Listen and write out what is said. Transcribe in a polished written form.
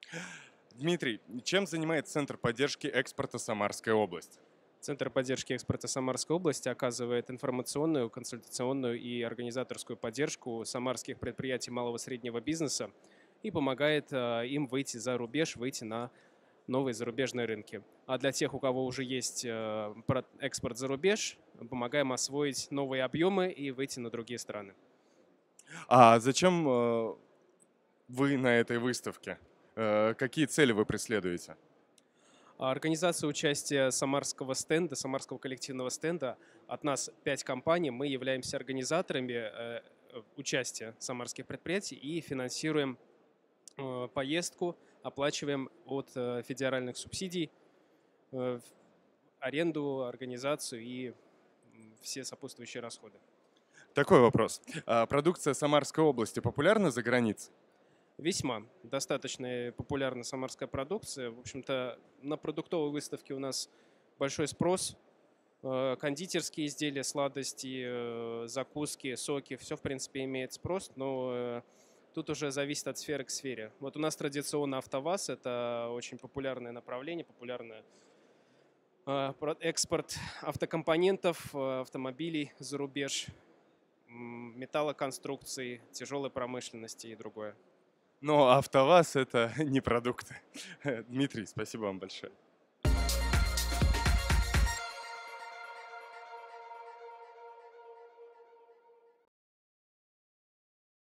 Дмитрий, чем занимается Центр поддержки экспорта Самарская область? Центр поддержки экспорта Самарской области оказывает информационную, консультационную и организаторскую поддержку самарских предприятий малого и среднего бизнеса и помогает им выйти за рубеж, выйти на новые зарубежные рынки. А для тех, у кого уже есть экспорт за рубеж, помогаем освоить новые объемы и выйти на другие страны. А зачем вы на этой выставке? Какие цели вы преследуете? Организация участия самарского стенда, самарского коллективного стенда. От нас 5 компаний. Мы являемся организаторами участия самарских предприятий и финансируем поездку, оплачиваем от федеральных субсидий аренду, организацию и все сопутствующие расходы. Такой вопрос. Продукция Самарской области популярна за границей? Весьма достаточно популярна самарская продукция. В общем-то, на продуктовой выставке у нас большой спрос. Кондитерские изделия, сладости, закуски, соки, все, в принципе, имеет спрос, но тут уже зависит от сферы к сфере. Вот у нас традиционно АвтоВАЗ – это очень популярное направление, популярное экспорт автокомпонентов, автомобилей за рубеж, металлоконструкций, тяжелой промышленности и другое. Но АвтоВАЗ — это не продукты. Дмитрий, спасибо вам большое.